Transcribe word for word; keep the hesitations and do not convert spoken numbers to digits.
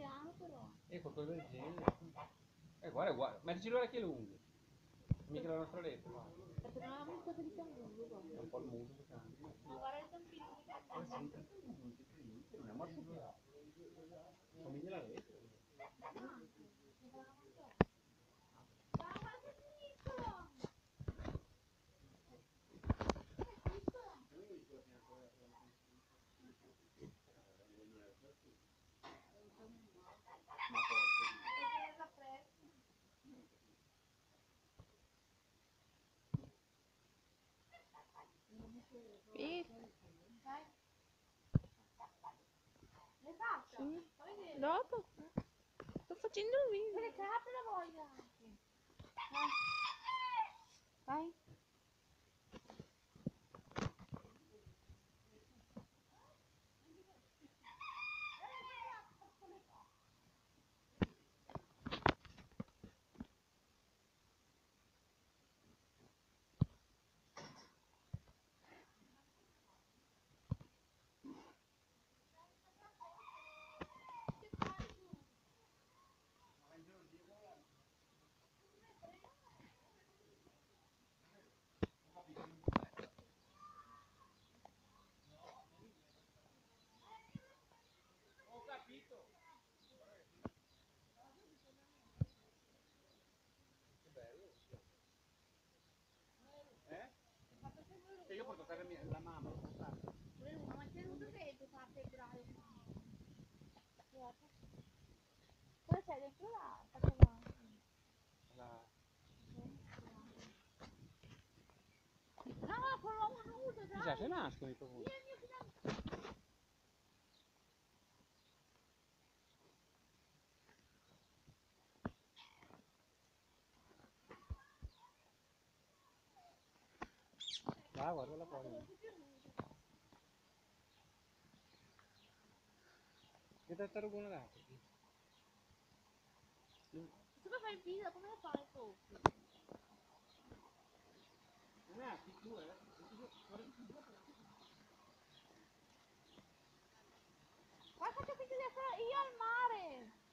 piano però. E qualcosa del genere. Eh, guarda, guarda, mettici le orecchie lunghe. Mica la nostra lettera. Perché non avevamo cosa di canguro, È un po' il muso che cambia. ma guarda il tampino di canguro. Non è marsupiale. Somiglia alla lettera. Sì. Le faccia? Sì. Fammi vedere. Dopo. Sto facendo il video. Le capre la voglio anche. Vai. E io porto a casa mia, la mamma, l'ho portata. Ma mantenuto che ti fa febbraio. Cosa c'è dentro la casa? La... No, quello nudo, dai. Chissà se nascono i profumi. Io il mio fidanzato. Ah, guarda la poi. Che tartarugone là? Come fai il video? Come lo fai tu? Non è tu, eh? Qua faccio finta di essere io al mare.